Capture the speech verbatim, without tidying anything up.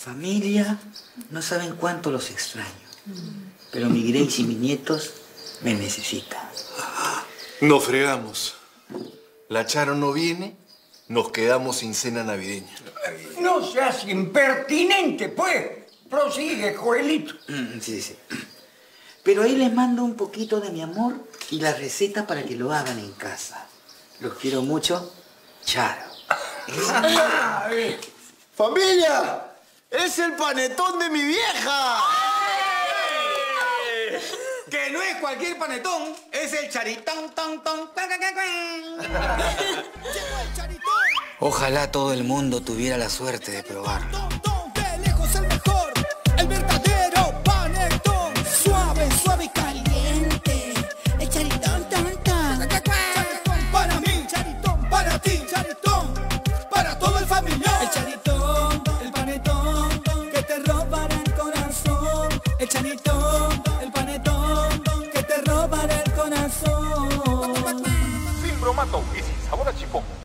familia, no saben cuánto los extraño. Pero mi Grace y mis nietos me necesitan. Nos fregamos. La Charo no viene, nos quedamos sin cena navideña. No seas impertinente, pues. Prosigue, Joelito. Mm, sí, sí. Pero ahí les mando un poquito de mi amor y la receta para que lo hagan en casa. Los quiero mucho, Charo. ¡Familia! ¡Es el panetón de mi vieja! Que no es cualquier panetón, es el charitón, ton, ton, cuan, cuan, cuan, cuan. Ojalá todo el mundo tuviera la suerte de probarlo. De lejos el mejor, el verdadero panetón. Suave, suave y caliente. El charitón, ton, ton. Charitón para mí, charitón para ti, charitón para todo el familiar. El charitón, el panetón, que te robará el corazón. El charitón, el panetón, que te robará el corazón. Sin bromato y sin sabor a chipón.